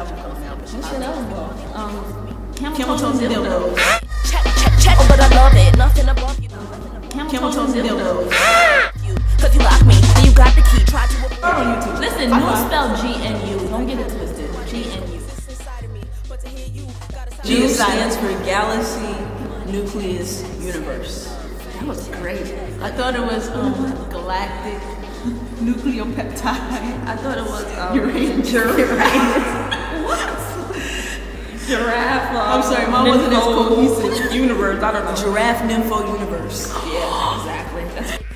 album coming out. What should album called? Camel Toes and Dildos. Check, oh, but I love it. Nothing above you. Camel Toes and Dildos. Cause you lock me, then you got the key. Tried to On YouTube. Listen, new spelled GNU. Don't get it twisted. GNU. G stands for Galaxy Nucleus Universe. That was great. I thought it was galactic nucleopeptide. I thought it was Uranus. What? Giraffe. I'm sorry, mine wasn't as cohesive. Universe, I don't know. Giraffe Nympho Universe. Yeah, exactly.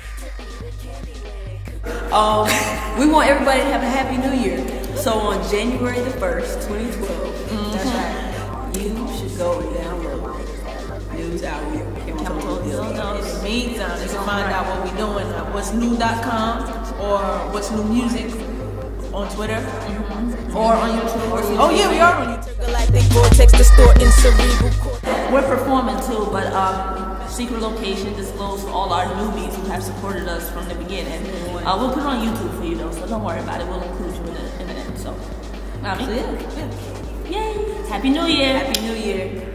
We want everybody to have a happy new year. So on January the 1st, 2012, that's right, you should go and download News Hour. In the meantime, you can find out what we're doing at whatsGNU.com or whatsGNUmusic on Twitter or on YouTube. Oh yeah, we are on YouTube. galactic vortex distorting cerebral cortex. We're performing too, but secret location disclosed for all our newbies who have supported us from the beginning. We'll put it on YouTube for you though, so don't worry about it. We'll include you in the end. So, yeah. Yay! Happy New Year! Happy New Year!